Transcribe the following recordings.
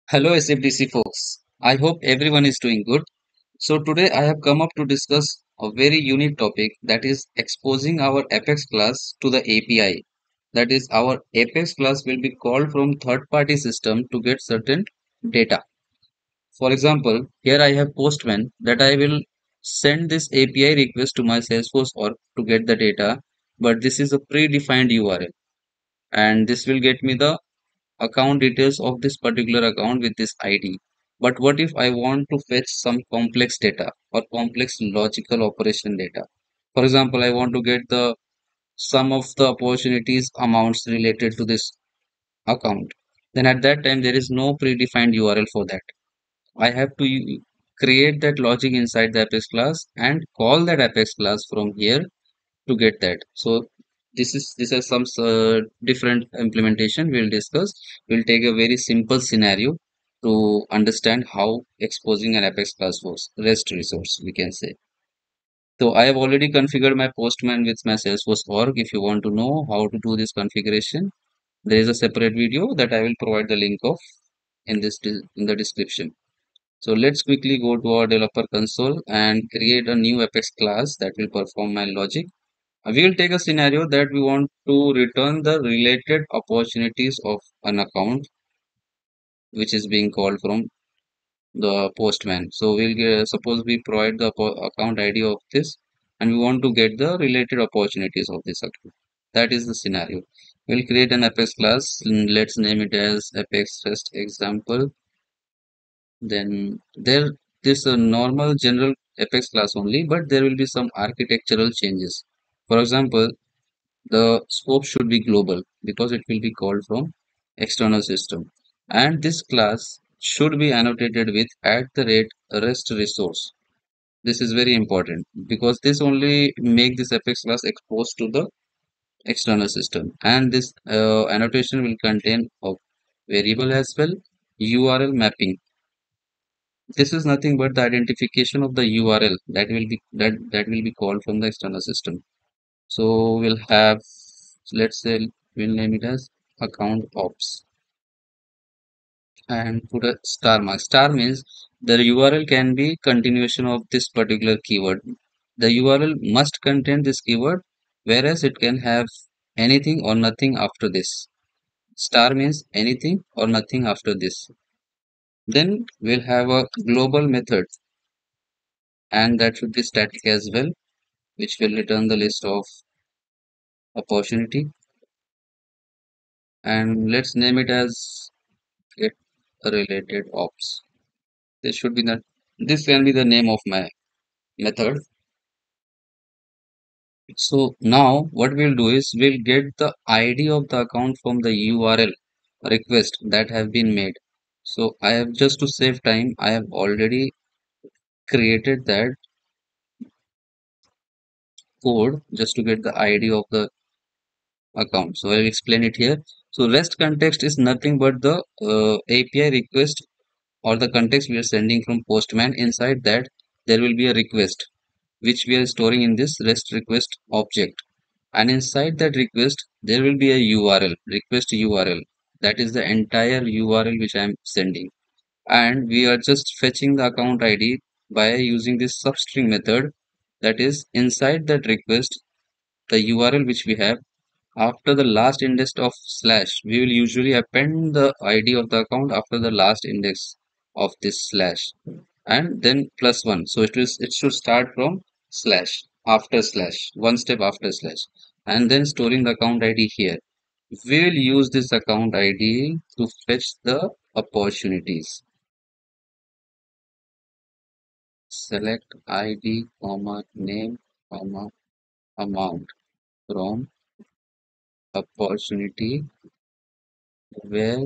Hello SFDC folks. I hope everyone is doing good. So today I have come up to discuss a very unique topic, that is exposing our Apex class to the API. That is, our Apex class will be called from third party system to get certain data. For example, here I have Postman that I will send this API request to my Salesforce org to get the data, but this is a predefined URL, and this will get me the account details of this particular account with this ID. But what if I want to fetch some complex data or complex logical operation data? For example, I want to get the sum of the opportunities amounts related to this account. Then at that time, there is no predefined URL for that. I have to create that logic inside the Apex class and call that Apex class from here to get that. So this is some different implementation we'll discuss. We'll take a very simple scenario to understand how exposing an Apex class works. REST resource, we can say. So I have already configured my Postman with my Salesforce org. If you want to know how to do this configuration, there is a separate video that I will provide the link of in the description. So let's quickly go to our developer console and create a new Apex class that will perform my logic. We will take a scenario that we want to return the related opportunities of an account which is being called from the postman. So we'll suppose we provide the account ID of this, and we want to get the related opportunities of this account. That is the scenario. We'll create an Apex class. Let's name it as Apex Rest example. Then there this a normal general Apex class only, but there will be some architectural changes. For example, the scope should be global because it will be called from external system, and this class should be annotated with @rest resource. This is very important because this only make this Apex class exposed to the external system, and this annotation will contain a variable as well, URL mapping. This is nothing but the identification of the URL that will be called from the external system. So we'll have, let's say, we'll name it as account ops and put a star mark. Star means the URL can be continuation of this particular keyword. The URL must contain this keyword, whereas it can have anything or nothing after this. Star means anything or nothing after this. Then we'll have a global method, and that should be static as well, which will return the list of opportunity. And let's name it as get related ops. This can be the name of my method. So now what we'll do is we'll get the ID of the account from the URL request that have been made. So I have, just to save time, I have already created that code just to get the ID of the account. So I'll explain it here. So REST context is nothing but the API request or the context we are sending from Postman. Inside that there will be a request which we are storing in this REST request object, and inside that request there will be a URL, request URL. That is the entire URL which I am sending, and we are just fetching the account ID by using this substring method. That is, inside that request, the URL which we have, after the last index of slash, we will usually append the ID of the account after the last index of this slash, and then plus one. So it should start from slash, after slash, one step after slash, and then storing the account ID here. We will use this account ID to fetch the opportunities. Select ID, comma, name, comma, amount from opportunity where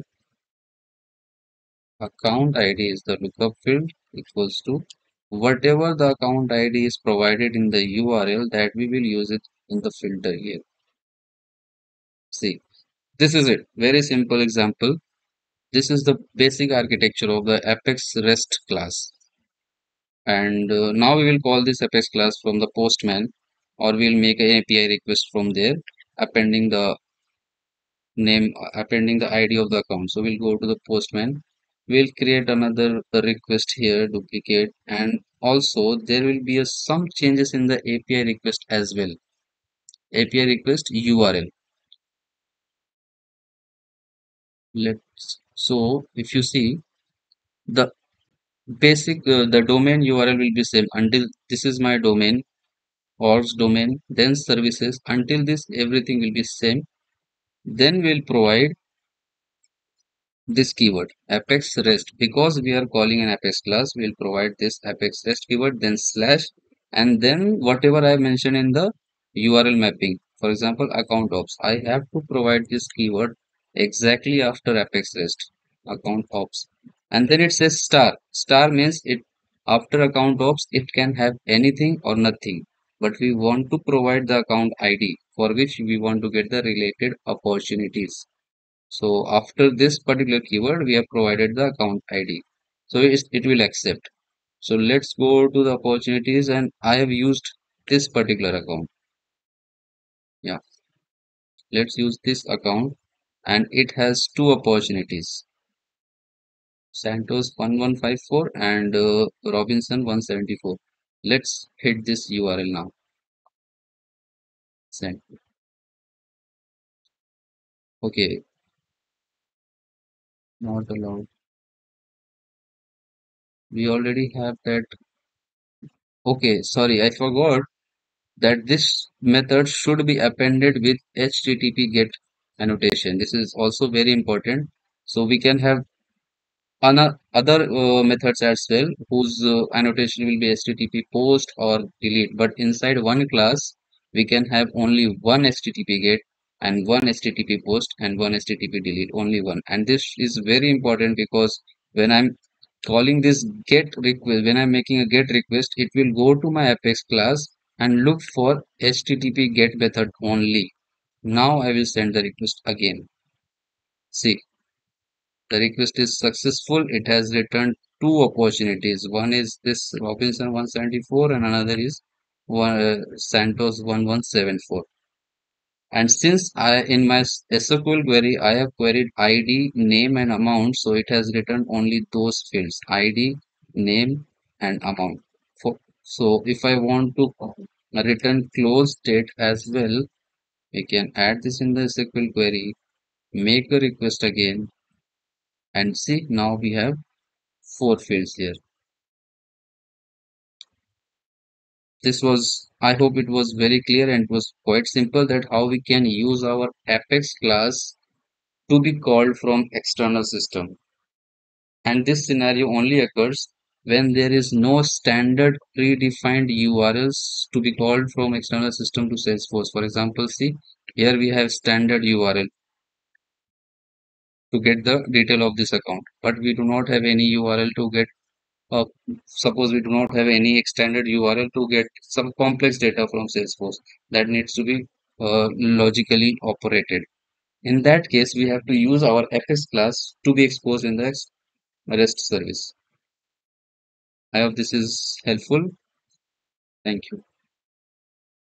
account ID is the lookup field equals to whatever the account ID is provided in the URL, that we will use it in the filter here. See, this is it. Very simple example. This is the basic architecture of the Apex REST class. And now we will call this Apex class from the Postman, or we'll make an API request from there, appending the name, appending the ID of the account. So we'll go to the Postman. We'll create another request here, duplicate, and also there will be some changes in the API request as well. API request URL. Let's so if you see the the domain URL will be same until this is my domain, orgs domain, then services. Until this, everything will be same. Then we'll provide this keyword apex rest, because we are calling an apex class. We'll provide this apex rest keyword, then slash, and then whatever I mentioned in the URL mapping, for example account ops, I have to provide this keyword exactly after apex rest account ops. And then it says star means it after account ops it can have anything or nothing, but we want to provide the account ID for which we want to get the related opportunities. So after this particular keyword, we have provided the account ID. So it will accept. So let's go to the opportunities, and I have used this particular account. Yeah, let's use this account, and it has two opportunities. Santos 1154 and Robinson 174. Let's hit this URL now. Send. Okay, not allowed. We already have that. Okay, sorry, I forgot that this method should be appended with HTTP GET annotation. This is also very important. So we can have other methods as well whose annotation will be HTTP post or delete. But inside one class, we can have only one HTTP GET and one HTTP post and one HTTP delete, only one. And this is very important because when I'm calling this get request, when I'm making a get request, it will go to my Apex class and look for HTTP get method only. Now I will send the request again. See, the request is successful. It has returned two opportunities. One is this Robinson 174 and another is Santos 1174. And since I in my SQL query I have queried ID, name and amount, so it has returned only those fields ID, name and amount. So if I want to return close date as well, we can add this in the SQL query, make a request again, and see now we have four fields here. This was, I hope it was very clear and it was quite simple that how we can use our Apex class to be called from external system. And this scenario only occurs when there is no standard predefined URLs to be called from external system to Salesforce. For example, see here we have standard URL to get the detail of this account, but we do not have any URL to get uh, suppose we do not have any extended URL to get some complex data from Salesforce that needs to be logically operated. In that case, we have to use our Apex class to be exposed in the REST service. I hope this is helpful. Thank you.